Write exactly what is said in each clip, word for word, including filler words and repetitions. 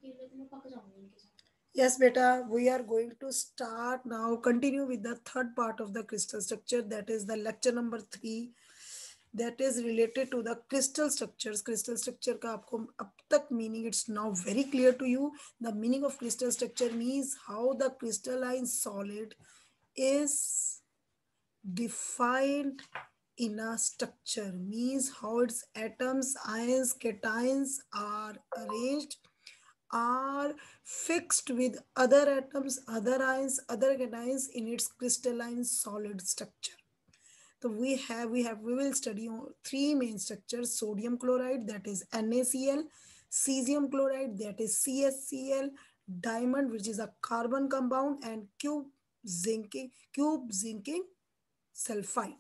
Yes, beta, we are going to start now. Continue with the third part of the crystal structure. That is the lecture number three. That is related to the crystal structures. Crystal structure का आपको अब तक meaning it's now very clear to you. The meaning of crystal structure means how the crystalline solid is defined in a structure. Means how its atoms, ions, cations are arranged, are fixed with other atoms, other ions, other cations in its crystalline solid structure. So we have, we have, we will study three main structures: sodium chloride, that is NaCl, cesium chloride, that is CaCl, diamond, which is a carbon compound, and cube zinc, cube zinc sulfide.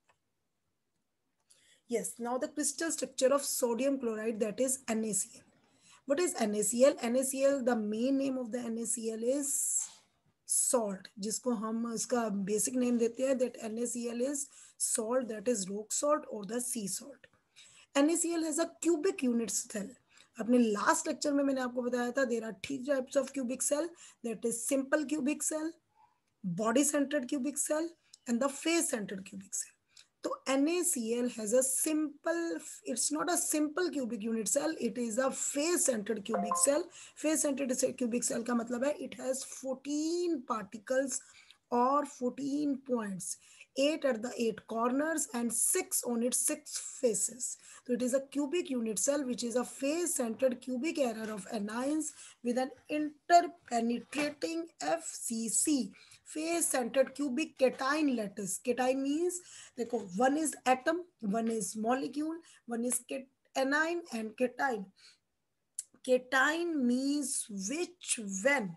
Yes, now the crystal structure of sodium chloride, that is NaCl. What is NaCl? NaCl, the main name of the NaCl is salt, जिसको हम इसका basic name देते हैं, that NaCl is salt, that is rock salt or the sea salt. NaCl has a cubic unit cell. अपने last lecture में मैंने आपको बताया था, there are three types of cubic cell, that is simple cubic cell, body centered cubic cell, and the face centered cubic cell. So NaCl has a simple, it's not a simple cubic unit cell, it is a face-centered cubic cell. Face-centered cubic cell का मतलब है it has fourteen particles or fourteen points, eight at the eight corners and six on its six faces. So it is a cubic unit cell which is a face-centered cubic error of anions with an interpenetrating F C C. Face-centered cubic cation lattice. Cation means, देखो, one is atom, one is molecule, one is anion and cation. Cation means which when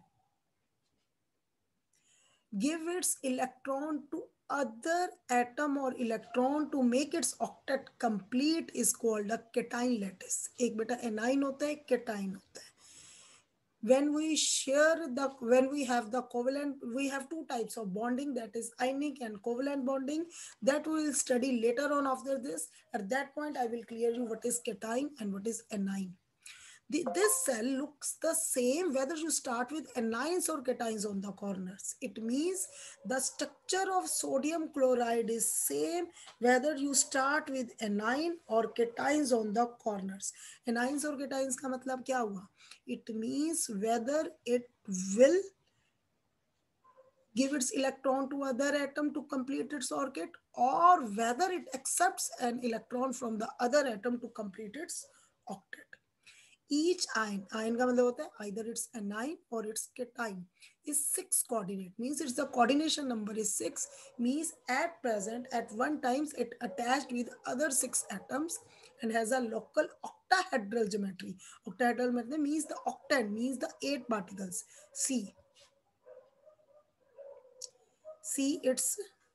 give its electron to other atom or electron to make its octet complete is called a cation lattice. एक बेटा anion होता है, cation होता है. When we share the, when we have the covalent, we have two types of bonding, that is ionic and covalent bonding, that we will study later on after this. At that point, I will clear you what is cation and what is anion. The, this cell looks the same whether you start with anions or cations on the corners. It means the structure of sodium chloride is same whether you start with anion or cations on the corners. Anions or cations का मतलब क्या हुआ? It means whether it will give its electron to other atom to complete its orbit or whether it accepts an electron from the other atom to complete its octet. Each ion, ion का मतलब होता है either it's anion or it's cation, is six coordinate, means it's the coordination number is six, means at present at one times it attached with other six atoms and has a local octahedral geometry. Octahedral मतलब means the octet, means the eight particles. See, see it's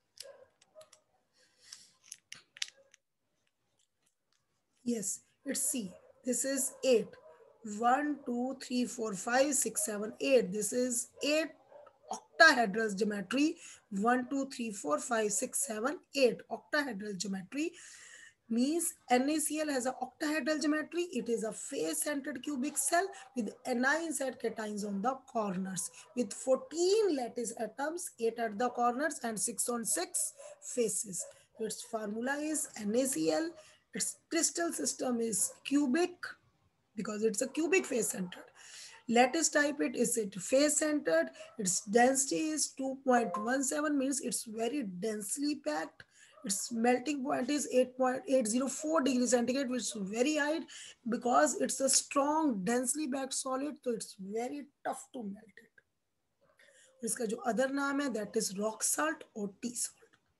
yes, it's C. This is eight. one, two, three, four, five, six, seven, eight. This is eight octahedral geometry. one, two, three, four, five, six, seven, eight. Octahedral geometry means NaCl has an octahedral geometry. It is a face-centered cubic cell with anions and cations on the corners with fourteen lattice atoms, eight at the corners and six on six faces. Its formula is NaCl. Its crystal system is cubic because it's a cubic face-centered. Lattice type it is it face-centered. Its density is two point one seven, means it's very densely packed. Its melting point is eight point eight zero four degrees centigrade, which is very high because it's a strong, densely packed solid, so it's very tough to melt it. इसका जो other नाम है that is rock salt or tea salt.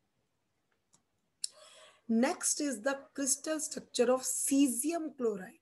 Next is the crystal structure of cesium chloride.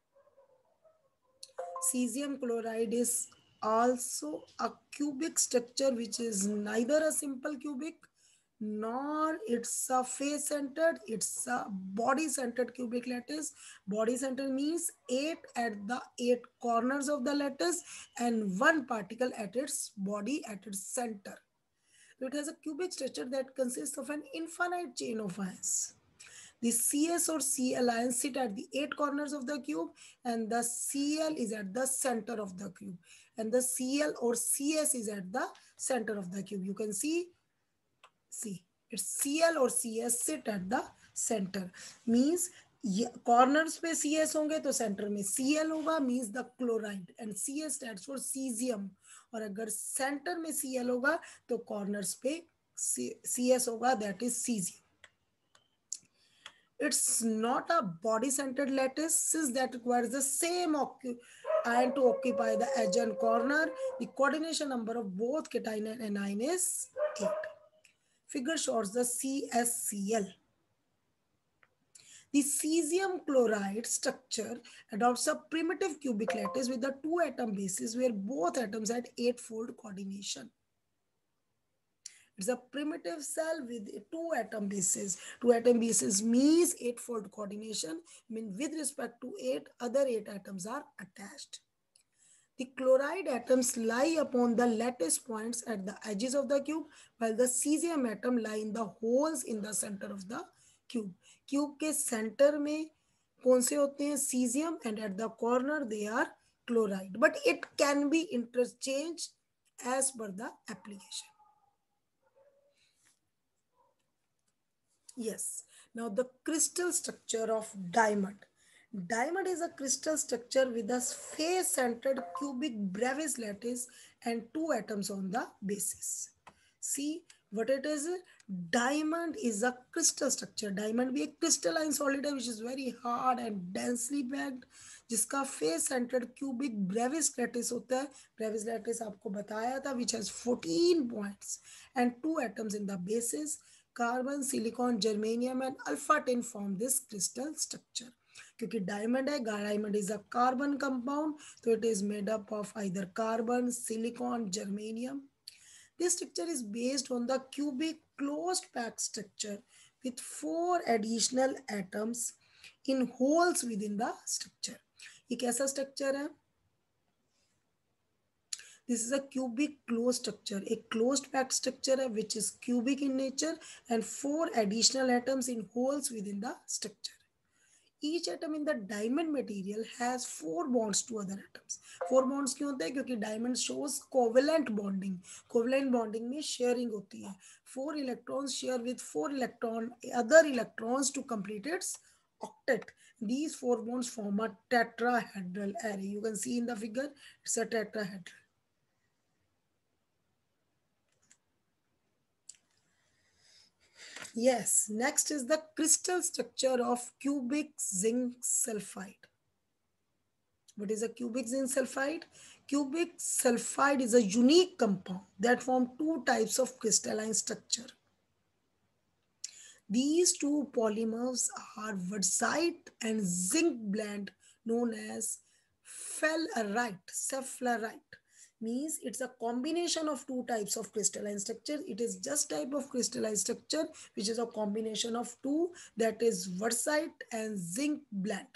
Cesium chloride is also a cubic structure which is neither a simple cubic nor it's a face-centered, it's a body-centered cubic lattice. Body-centered means eight at the eight corners of the lattice and one particle at its body, at its center. So it has a cubic structure that consists of an infinite chain of ions. The C S or Cl ions sit at the eight corners of the cube, and the Cl is at the center of the cube, and the Cl or C S is at the center of the cube. You can see, see it's Cl or C S sit at the center, means corners पे C S होंगे तो centre में C L होगा, means the chloride, and C S stands for caesium, और अगर centre में C L होगा तो कॉर्नर्स पे सी एस होगा, that is caesium. It's not a body-centered lattice that requires the same ion to occupy the edge and corner. The coordination number of both cation and anion is eight. Figure shows the C S C L. The cesium chloride structure adopts a primitive cubic lattice with the two atom bases where both atoms had eightfold coordination. It's a primitive cell with two atom bases. Two atom bases means eightfold coordination. Mean with respect to eight, other eight atoms are attached. The chloride atoms lie upon the lattice points at the edges of the cube, while the cesium atom lie in the holes in the center of the cube. Cube के center में कौन से होते हैं? Cesium, and at the corner they are chloride. But it can be interchanged as per the application. Yes. Now the crystal structure of diamond. Diamond is a crystal structure with a face-centered cubic Bravais lattice and two atoms on the basis. See what it is? Diamond is a crystal structure. Diamond भी एक crystalline solid है which is very hard and densely packed, जिसका face-centered cubic Bravais lattice होता है. Bravais lattice आपको बताया था, which has fourteen points and two atoms in the basis. Carbon, silicon, germanium and alpha tin form this crystal structure. क्योंकि diamond है, diamond is a carbon compound, so it is made up of either carbon, silicon, germanium. This structure is based on the cubic closed packed structure with four additional atoms in holes within the structure. ये कैसा structure है? This is a cubic closed structure, a closed packed structure which is cubic in nature and four additional atoms in holes within the structure. Each atom in the diamond material has four bonds to other atoms. Four bonds क्यों होते हैं? क्योंकि diamond shows covalent bonding. Covalent bonding में sharing होती है. Four electrons share with four electron other electrons to complete its octet. These four bonds form a tetrahedral array. You can see in the figure, it's a tetrahedral. Yes, next is the crystal structure of cubic zinc sulfide. What is a cubic zinc sulfide? Cubic sulfide is a unique compound that forms two types of crystalline structure. These two polymers are wurtzite and zinc blend known as fluorite, cephalorite. Means it's a combination of two types of crystalline structure. It is just type of crystalline structure which is a combination of two, that is wurtzite and zinc blend.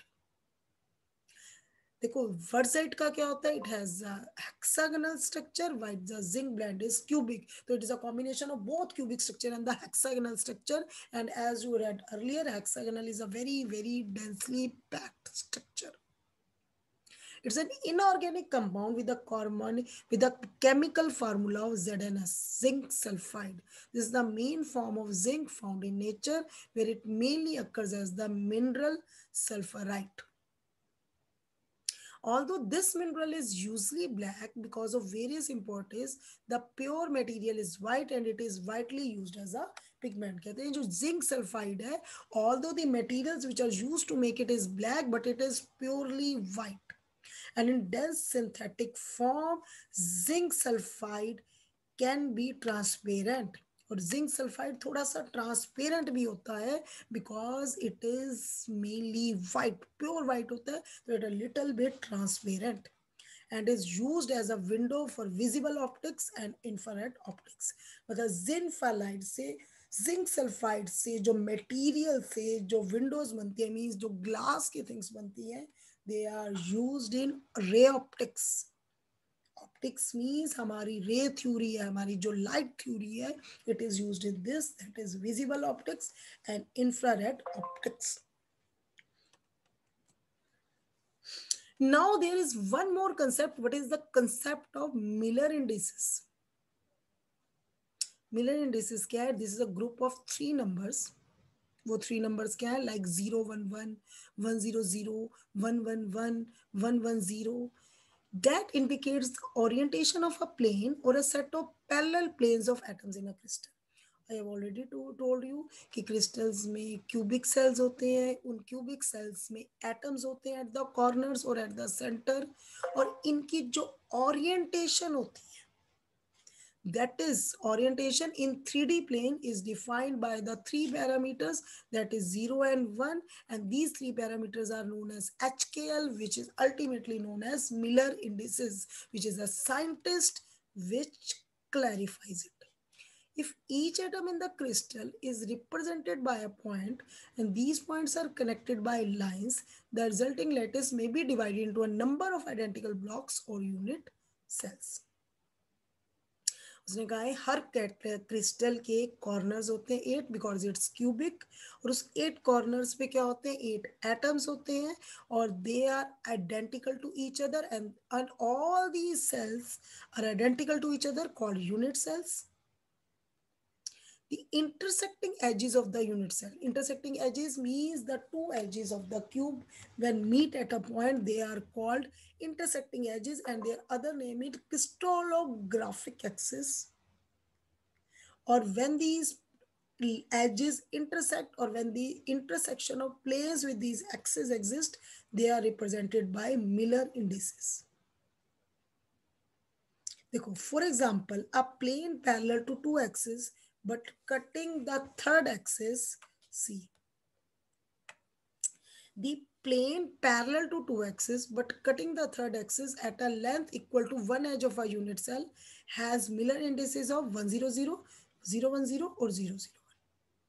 देखो wurtzite का क्या होता है? It has a hexagonal structure, while the zinc blend is cubic. So it is a combination of both cubic structure and the hexagonal structure. And as you read earlier, hexagonal is a very very densely packed structure. It's an inorganic compound with a carbon with a chemical formula of Z N S, zinc sulfide. This is the main form of zinc found in nature, where it mainly occurs as the mineral sulfurite. Although this mineral is usually black because of various impurities, the pure material is white and it is widely used as a pigment. कहते हैं जो zinc sulfide है, although the materials which are used to make it is black, but it is purely white. And in dense synthetic form, zinc sulfide can be transparent. और zinc sulfide थोड़ा सा transparent भी होता है because it is mainly white, pure white होता है, so it is a little bit transparent and is used as a window for visible optics and infrared optics. मतलब zinc sulfide से zinc sulfide से जो material से जो windows बनती है, means जो glass की things बनती हैं, they are used in ray optics Optics means हमारी ray theory है, हमारी जो light theory है, it is used in this, that is visible optics and infrared optics. Now there is one more concept. What is the concept of Miller indices? Miller indices क्या है? This is a group of three numbers. वो three numbers क्या है? Like zero one one, one zero zero, one one one, one one zero. That indicates the orientation of a plane or a set of parallel planes of atoms in a crystal. I have already to, told you कि crystals में cubic cells होते हैं, उन cubic cells में atoms होते हैं at the corners और at the center, और इनकी जो orientation होती है, that is orientation in three D plane is defined by the three parameters, that is zero and one, and these three parameters are known as H K L, which is ultimately known as Miller indices, which is a scientist which clarifies it. If each atom in the crystal is represented by a point and these points are connected by lines, the resulting lattice may be divided into a number of identical blocks or unit cells. उसने कहा है हर crystal के corners होते हैं eight because it's cubic, और उस eight corners पे क्या होते हैं? एट एटम्स होते हैं, और they are identical to each other, and and all these cells are identical to each other called unit cells. The intersecting edges of the unit cell. Intersecting edges means the two edges of the cube when meet at a point, they are called intersecting edges, and their other name is crystallographic axis. Or when these edges intersect, or when the intersection of planes with these axes exist, they are represented by Miller indices. देखो, for example, a plane parallel to two axes but cutting the third axis, see, the plane parallel to two axes but cutting the third axis at a length equal to one edge of a unit cell has Miller indices of one zero zero, zero one zero और zero zero one.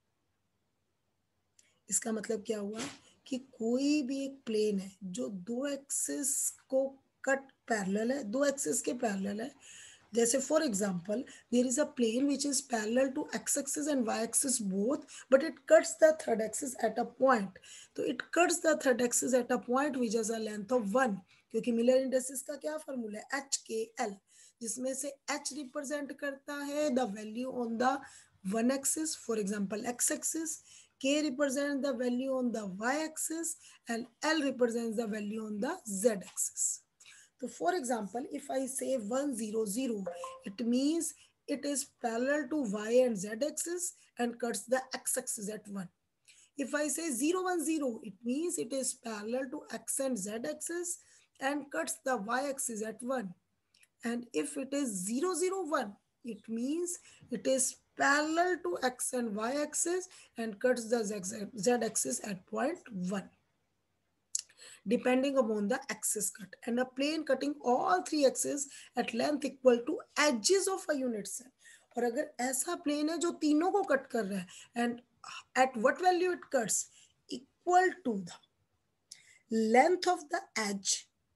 इसका मतलब क्या हुआ कि कोई भी एक plane है जो दो एक्सिस को कट पैरेलल है, दो एक्सिस के पैरेलल है, जैसे for example there is a plane which is parallel to X axis and Y axis both, but it cuts the third axis at a point. तो it cuts the third axis at a point which is a length of one, क्योंकि Miller indices का क्या formula है? H के L, जिसमें से H represent करता है the value on the one axis, for example X axis, K represents the value on the y-axis, and L represents the value on the z-axis. So for example, if I say one zero zero, it means it is parallel to y and z-axis and cuts the x-axis at one. If I say zero one zero, it means it is parallel to x and z-axis and cuts the y-axis at one. And if it is zero zero one, it means it is parallel to x and y axis and cuts the z axis at point one, depending upon the axis cut. And a plane cutting all three axes at length equal to edges of a unit cell. और अगर ऐसा plane है जो तीनों को cut कर रहा है, and at what value it cuts? Equal to the length of the edge,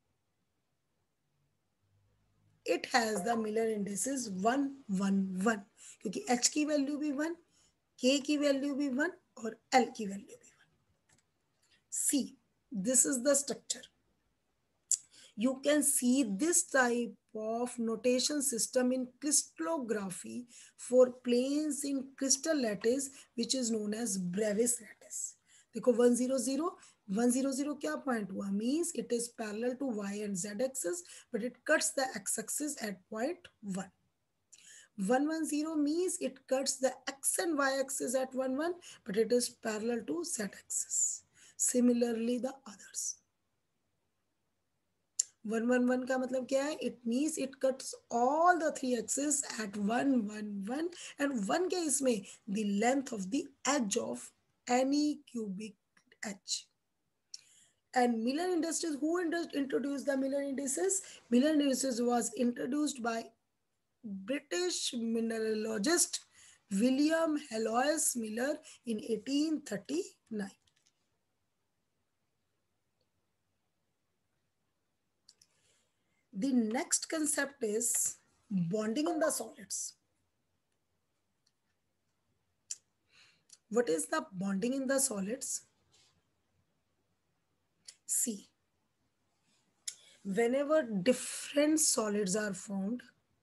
it has the Miller indices one one one, क्योंकि h की वैल्यू भी वन, k की वैल्यू भी वन और l की वैल्यू भी one. See, this is the structure. You can see this type of notation system in crystallography for planes in crystal lattice, which is known as Bravais lattice. देखो one zero zero, one zero zero क्या point हुआ? Means it is parallel to y and z axis, but it cuts the x axis at point one. one one zero means it cuts the x and y axis at one one, but it is parallel to z axis. Similarly, the others. one one one का मतलब क्या है? It means it cuts all the three axes at one one one, and one case में the length of the edge of any cubic edge. And Miller indices, who introduced the Miller indices? Miller indices was introduced by British mineralogist William Halois Miller in eighteen thirty-nine. The next concept is bonding in the solids. What is the bonding in the solids? See, whenever different solids are formed,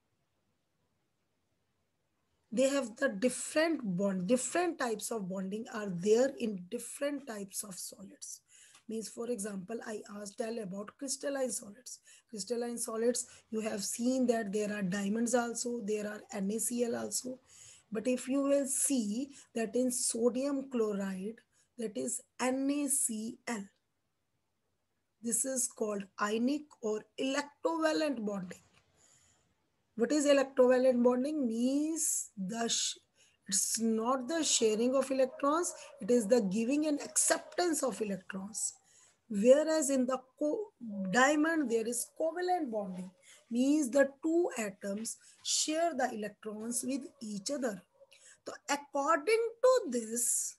they have the different bond, different types of bonding are there in different types of solids. Means, for example, I asked tell about crystalline solids. Crystalline solids, you have seen that there are diamonds also, there are NaCl also. But if you will see that in sodium chloride, that is NaCl. This is called ionic or electrovalent bonding. What is electrovalent bonding? Means the it's not the sharing of electrons, it is the giving and acceptance of electrons. Whereas in the diamond, there is covalent bonding, means the two atoms share the electrons with each other. So according to this,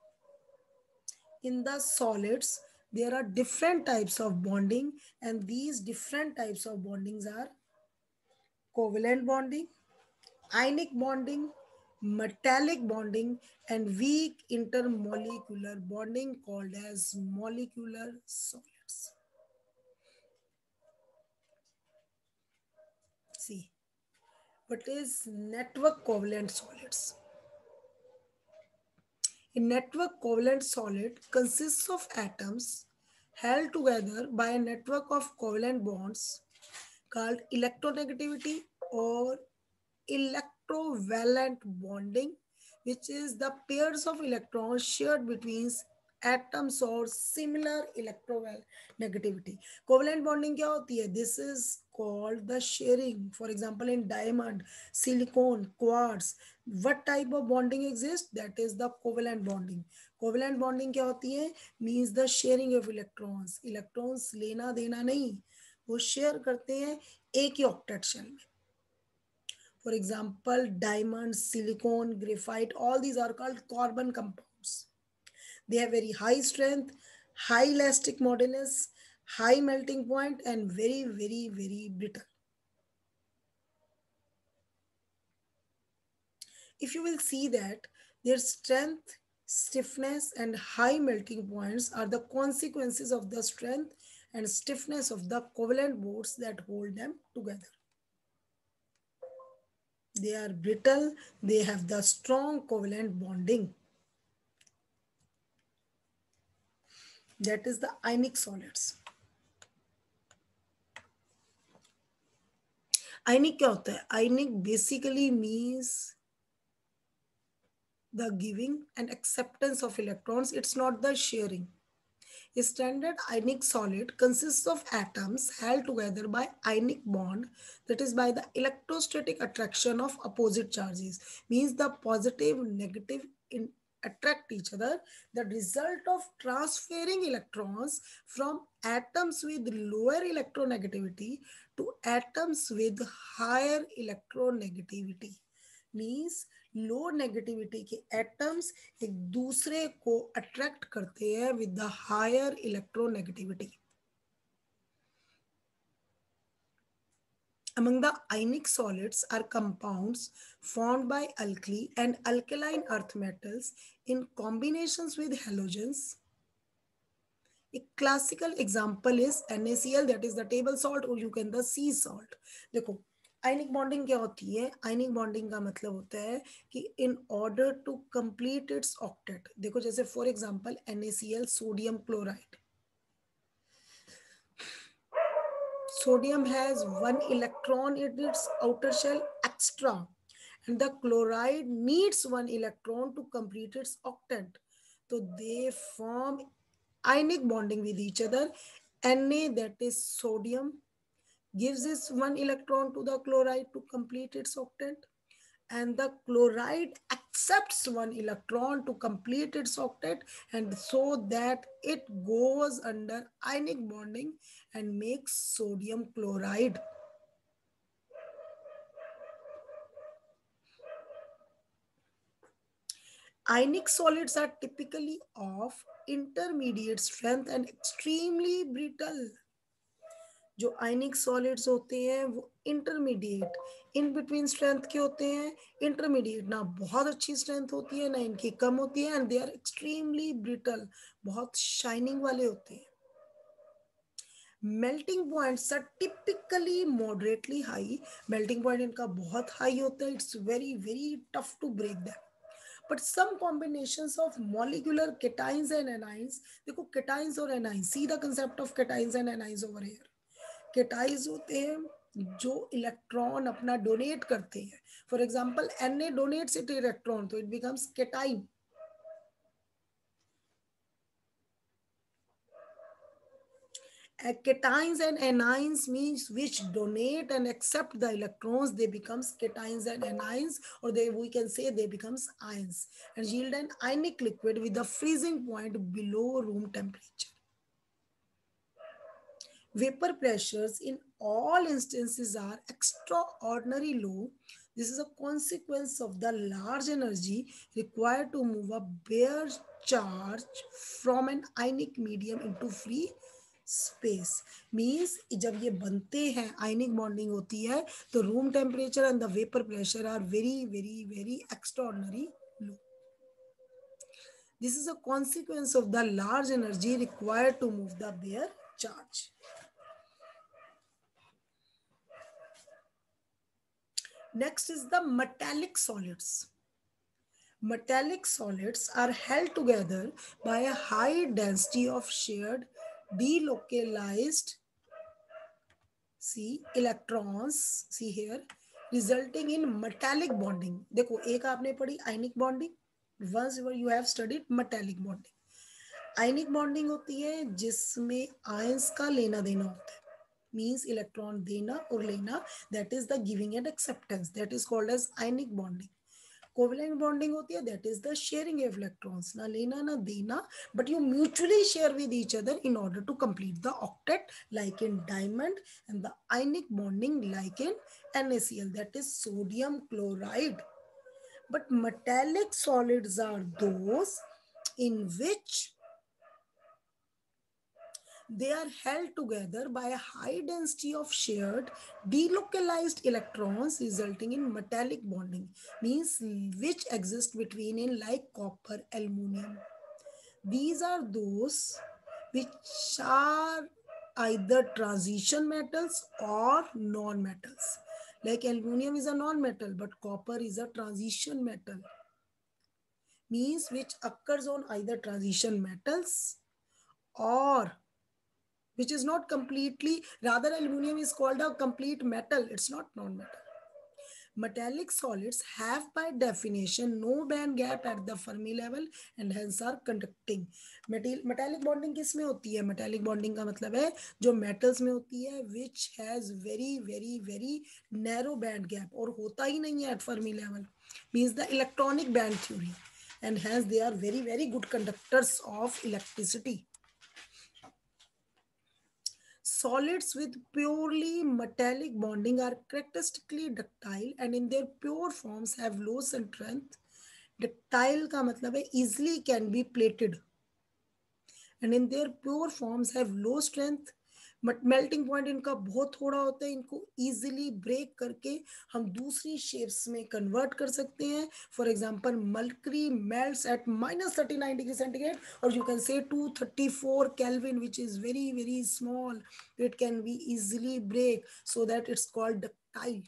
in the solids, there are different types of bonding, and these different types of bondings are covalent bonding, ionic bonding, metallic bonding, and weak intermolecular bonding called as molecular solids. See, what is network covalent solids? A network covalent solid consists of atoms held together by a network of covalent bonds called electronegativity or electrovalent bonding, which is the pairs of electrons shared between atoms or similar electronegativity. Covalent bonding क्या होती है? This is called the sharing. For example, in diamond, silicon, quartz, what type of bonding exists? That is the covalent bonding. Covalent bonding क्या होती है? Means the sharing of electrons. Electrons लेना देना नहीं, वो शेयर करते हैं एक ही ऑक्टेट शेल में. For example, diamonds, silicon, graphite, all these are called carbon compounds. They have very high strength, high elastic modulus, high melting point, and very, very, very brittle. If you will see that their strength, stiffness, and high melting points are the consequences of the strength and stiffness of the covalent bonds that hold them together. They are brittle, they have the strong covalent bonding. That is the ionic solids. Ionic क्या होता है? Ionic basically means the giving and acceptance of electrons. It's not the sharing. A standard ionic solid consists of atoms held together by ionic bond, that is by the electrostatic attraction of opposite charges. Means the positive, negative in attract each other. The result of transferring electrons from atoms with lower electronegativity to atoms with higher electronegativity. Means low negativity के atoms एक दूसरे को attract करते हैं with the higher electronegativity. Among the ionic solids are compounds formed by alkali and alkaline earth metals in combinations with halogens. A classical example is NaCl, that is the table salt, or you can the sea salt. देखो ionic bonding क्या होती है? Ionic bonding का मतलब होता है कि in order to complete its octet, देखो जैसे for example NaCl, sodium chloride. Sodium has one electron in its outer shell extra, and the chloride needs one electron to complete its octet. So they form ionic bonding with each other. Na, that is sodium, gives its one electron to the chloride to complete its octet, and the chloride accepts one electron to complete its octet, and so that it goes under ionic bonding and makes sodium chloride. Ionic solids are typically of intermediate strength and extremely brittle. जो आयनिक solids होते हैं वो intermediate in between strength के होते हैं, intermediate ना बहुत अच्छी स्ट्रेंथ होती है ना इनकी कम होती है, and they are extremely brittle, बहुत शाइनिंग वाले होते हैं। Melting points are typically moderately high, melting point इनका बहुत हाई होता है, it's very very tough to break them. But some combinations of molecular cations and anions, देखो केटाइंस और anions, see the concept of cations and anions over here. Cations होते हैं जो electron अपना डोनेट करते हैं, for example N A donates it electron तो it becomes cation. Cations and anions means which donate and accept the electrons, they becomes cations and anions, or they we can say they becomes ions and yield an ionic liquid with the freezing point below room temperature. Vapor pressures in all instances are extraordinarily low. This is a consequence of the large energy required to move a bare charge from an ionic medium into free space. Means जब ये बनते हैं ionic bonding होती है तो room temperature and the vapour pressure are very very very extraordinary low. This is a consequence of the large energy required to move the bare charge. Next is the metallic solids. Metallic solids are held together by a high density of shared delocalized see electrons, see here, resulting in metallic bonding. देखो एक आपने पढ़ी ionic bonding, once you have studied metallic bonding. Ionic bonding होती है जिसमें ions का लेना देना होता है, means electron देना और लेना, that is the giving and acceptance, that is called as ionic bonding. Covalent bonding होती है, that is the sharing of electrons, ना लेना ना देना, but you mutually share with each other in order to complete the octet, like in diamond, and the ionic bonding like in NaCl, that is sodium chloride. But metallic solids are those in which they are held together by a high density of shared delocalized electrons resulting in metallic bonding, means which exist between in like copper, aluminum. These are those which are either transition metals or non-metals. Like aluminum is a non-metal but copper is a transition metal, means which occurs on either transition metals or which is not completely, rather aluminum is called a complete metal, it's not non-metal. Metallic solids have by definition no band gap at the Fermi level and hence are conducting. Metallic bonding किस में होती है? Metallic bonding का मतलब है जो metals में होती है which has very very very narrow band gap, और होता ही नहीं है at Fermi level, means the electronic band theory, and hence they are very very good conductors of electricity. Solids with purely metallic bonding are characteristically ductile and in their pure forms have low strength. Ductile का मतलब है easily can be plated and in their pure forms have low strength. But melting point इनका बहुत थोड़ा होता है, इनको easily break करके हम दूसरी शेप्स में कन्वर्ट कर सकते हैं. For example mercury melts at minus thirty nine degree centigrade और you can say to thirty four kelvin which is very very small, it can be easily break, so that it's called ductile.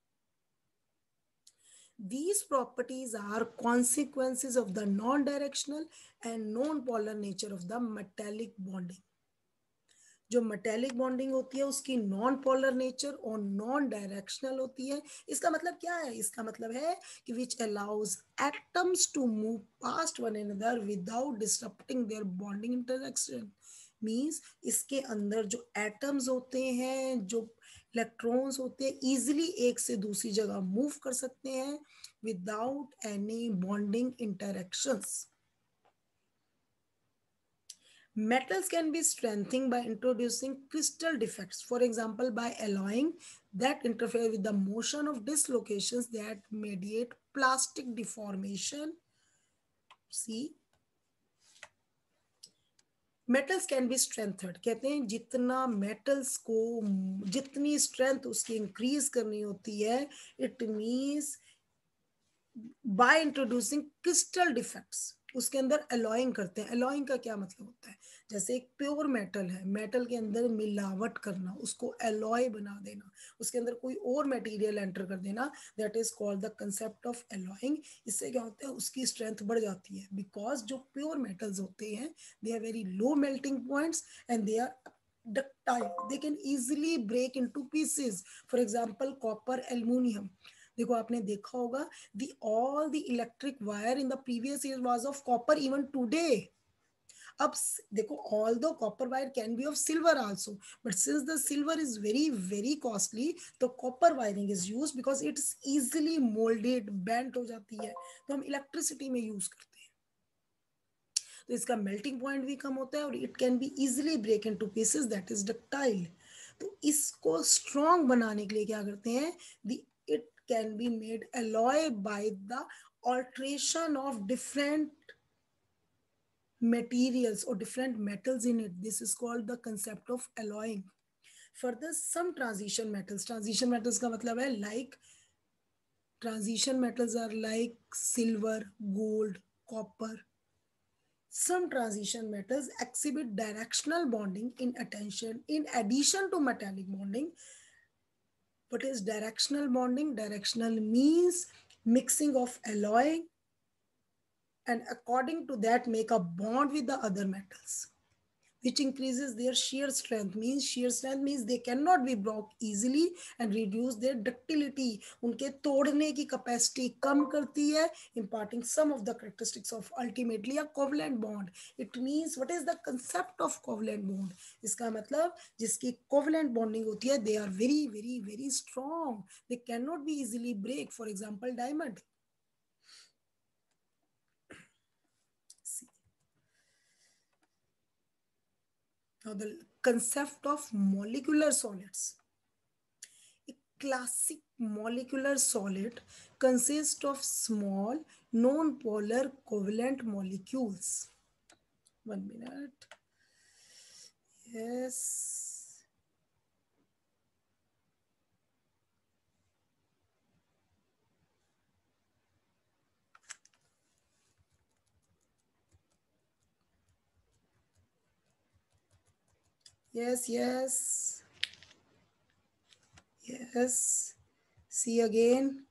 These properties are consequences of the non-directional and non-polar nature of the metallic bonding. जो metallic bonding होती है उसकी non polar nature और non directional होती है. इसका मतलब क्या है? इसका मतलब है कि which allows atoms to move past one another without disturbing their bonding interaction. Means इसके अंदर जो एटम्स होते हैं, जो इलेक्ट्रॉन्स होते हैं, इजीली एक से दूसरी जगह मूव कर सकते हैं without any bonding interactions. Metals can be strengthened by introducing crystal defects, for example, by allowing that interfere with the motion of dislocations that mediate plastic deformation. See, metals can be strengthened, कहते हैं जितना metals को, जितनी strength उसकी increase करनी होती है, it means by introducing crystal defects, उसके अंदर अलॉइंग करते हैं। अलॉइंग का क्या मतलब होता है, जैसे एक प्योर मेटल है, मेटल के अंदर मिलावट करना, उसको अलॉय बना देना, उसके अंदर कोई और मटेरियल एंटर कर देना, that is called the concept of alloying. इससे क्या होता है, उसकी स्ट्रेंथ बढ़ जाती है, बिकॉज जो प्योर मेटल्स होते हैं they are very low melting points and they are ductile, they can easily break into pieces. For example, copper, aluminium, देखो आपने देखा होगा the all the electric wire in the previous years was of copper, even today. अब देखो although copper wire can be of silver also, but since the silver is very very costly, तो copper wiring is used because it's easily molded, bent हो जाती है, तो हम electricity में use करते हैं, तो इसका melting point भी कम होता है और it can be easily break into pieces, that is ductile. तो इसको strong बनाने के लिए क्या करते हैं, the it can be made alloy by the alteration of different materials or different metals in it. This is called the concept of alloying. Further, some transition metals, transition metals का मतलब है like transition metals are like silver, gold, copper. Some transition metals exhibit directional bonding in attention in addition to metallic bonding. What is directional bonding? Directional means mixing of alloy and according to that make a bond with the other metals, which increases their shear strength. Means shear strength means they cannot be broke easily and reduce their ductility. उनके तोड़ने की capacity कम करती है, imparting some of the characteristics of ultimately a covalent bond. It means what is the concept of covalent bond? इसका मतलब जिसकी covalent bonding होती है, they are very very very strong. They cannot be easily break. For example, diamond. Now the concept of molecular solids. A classic molecular solid consists of small non-polar covalent molecules. One minute. Yes. Yes, yes. Yes. See again.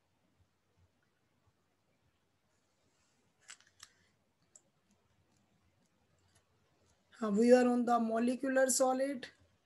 Uh, we are on the molecular solid.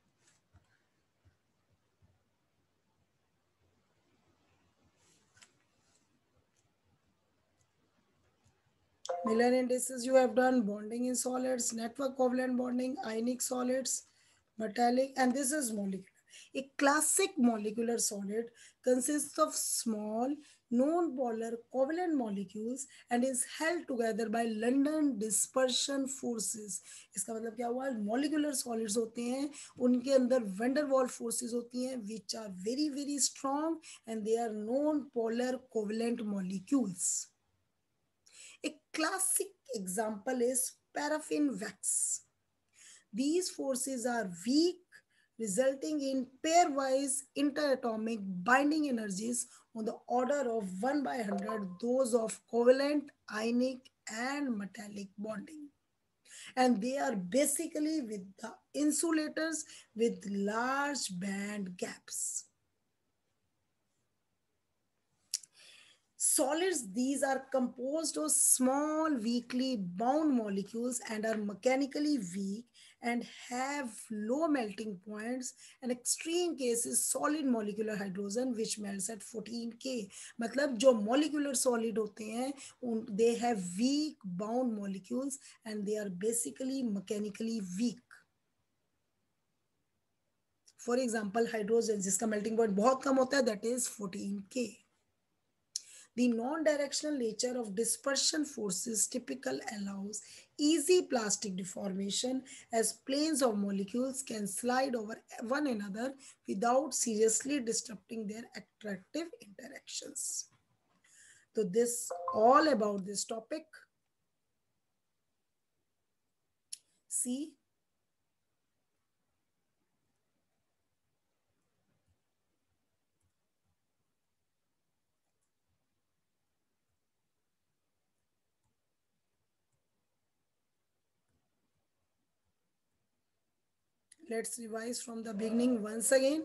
Miller indices you have done, bonding in solids, network covalent bonding, ionic solids, metallic, and this is molecular. A classic molecular solid consists of small non-polar covalent molecules and is held together by London dispersion forces. इसका मतलब क्या हुआ, molecular solids होते हैं, उनके अंदर van der Waals forces होती हैं, which are very very strong and they are non-polar covalent molecules. A classic example is paraffin wax. These forces are weak, resulting in pairwise interatomic binding energies on the order of one by one hundred, those of covalent, ionic, and metallic bonding. And they are basically with the insulators with large band gaps. Solids, these are composed of small weakly bound molecules and are mechanically weak and have low melting points. An extreme case is solid molecular hydrogen which melts at fourteen K. मतलब जो molecular solid होते हैं, they have weak bound molecules and they are basically mechanically weak. For example, hydrogen जिसका melting point बहुत कम होता है, that is fourteen K. The non-directional nature of dispersion forces typical allows easy plastic deformation as planes of molecules can slide over one another without seriously disrupting their attractive interactions. So this all about this topic. See, let's revise from the beginning once again.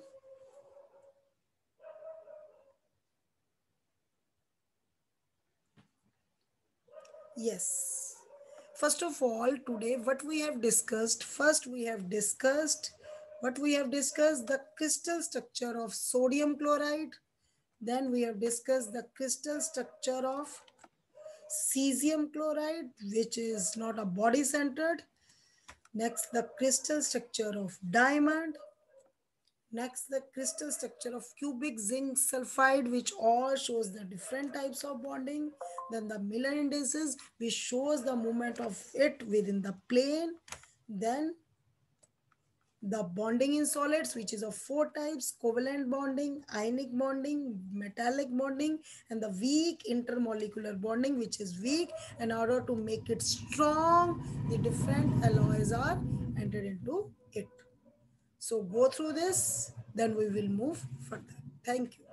Yes. First of all, today what we have discussed, first we have discussed, what we have discussed, the crystal structure of sodium chloride. Then we have discussed the crystal structure of cesium chloride, which is not a body centered. Next, the crystal structure of diamond. Next, the crystal structure of cubic zinc sulfide, which all shows the different types of bonding. Then the Miller indices, which shows the movement of it within the plane. Then the bonding in solids, which is of four types: covalent bonding, ionic bonding, metallic bonding, and the weak intermolecular bonding, which is weak. In order to make it strong, the different alloys are entered into it. So go through this, then we will move further. Thank you.